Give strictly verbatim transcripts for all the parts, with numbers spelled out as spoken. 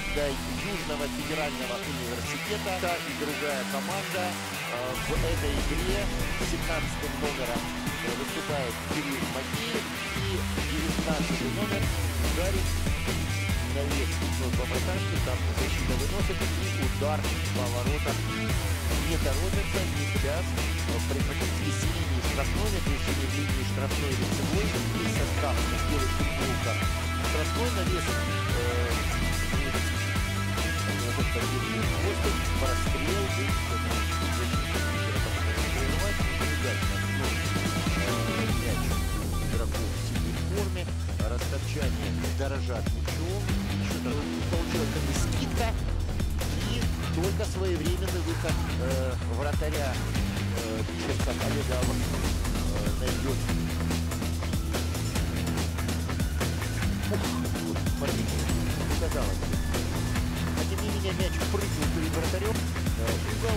командой Южного федерального университета и другая команда. В этой игре семнадцатым номером выступает Кирилл Макеев и девятнадцатый номер ударит навес по вратарству, там защита выносит и удар по воротам. Не торопится, не пляс, практически с линии штрафной, на пересечении линии штрафной лицевой, и состав белых футболка. Штрафной навес победный хвостик, прострел, и мяч игроков в синей форме, растопчание дорожат мячом, что-то получилась как бы скидка, и только своевременный выход э, вратаря э, Питерса Олега э, найдет. Ух, вот, смотрите, казалось бы. А тем не менее мяч прыгнул перед вратарем, э, угол.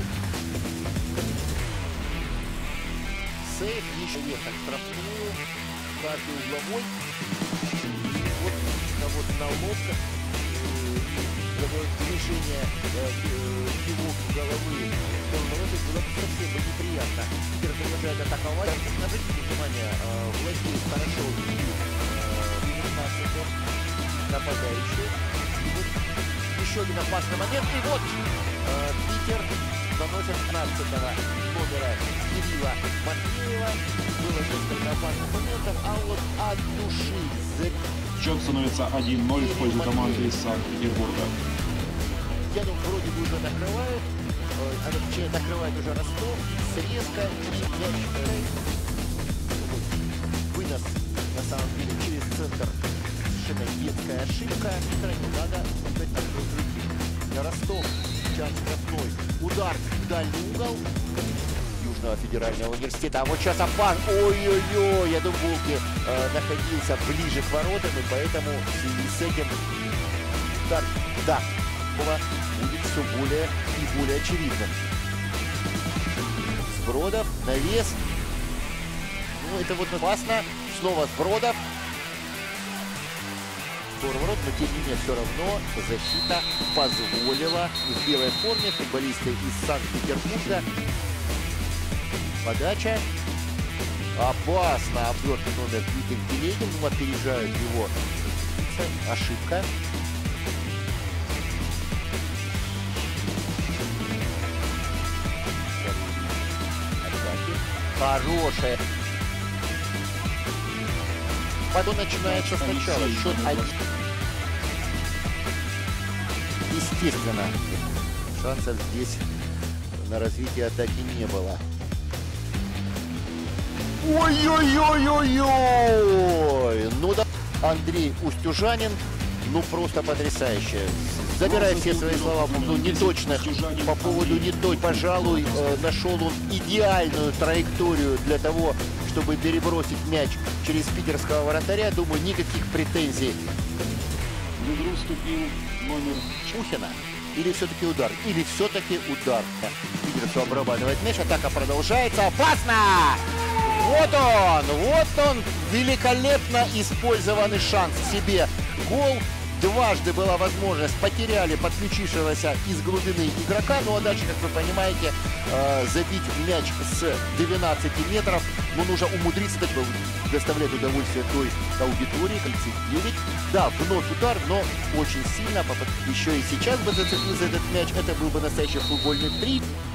Сейф, еще ехать штрафную, каждый угловой. Вот, а вот на ловках э, движение э, кивок головы в сторону ворот было совсем бы неприятно. Питер продолжает атаковать. Обратите внимание, э, владеет хорошо и девятнадцатый нападающий. И вот еще один опасный момент. И вот э, Питер наносит пятнадцатого номера Кирилла Макеева. Было несколько опасных моментов, а вот от души. Счет становится один ноль в пользу команды из Санкт-Петербурга. Я думаю, вроде бы уже накрывают. А точнее, накрывает уже Ростов. Срезка и мяч. Вынос, на самом деле, через центр. Совершенно детская ошибка. Не надо быть такой руки. Ростов, шанс штрафной. Удар в дальний угол Южного федерального университета. А вот сейчас опас. Ой-ой-ой, я думаю, Волки э, находился ближе к воротам, и поэтому в связи с этим удар, да, будет все более и более очевидным. Сбродов, навес. Ну, это вот опасно. Снова Сбродов. Ворот, но тем не менее все равно защита позволила в белой форме футболисты из Санкт-Петербурга. Подача. Опасно. Обвертый номер Дмитрий Телегин. Ну, опережают его. Ошибка. Хорошая. Потом начинается сначала. Счет один. Естественно, шансов здесь на развитие атаки не было. Ой-ой-ой-ой-ой! Ну да, Андрей Устюжанин, ну просто потрясающе. Забирая все свои слова по поводу неточных, по поводу неточных, пожалуй, э, нашел он идеальную траекторию для того, чтобы перебросить мяч через питерского вратаря. Думаю, никаких претензий. В игру вступил номер Чухина. Или все-таки удар? Или все-таки удар? Питерцу обрабатывает мяч, атака продолжается. Опасно! Вот он! Вот он! Великолепно использованный шанс себе. Гол. Дважды была возможность, потеряли подключившегося из глубины игрока, ну а дальше, как вы понимаете, э, забить мяч с двенадцати метров, ну нужно умудриться доставлять удовольствие той аудитории, тридцать девять. Да, вновь удар, но очень сильно, еще и сейчас бы зацепился этот мяч, это был бы настоящий футбольный трик.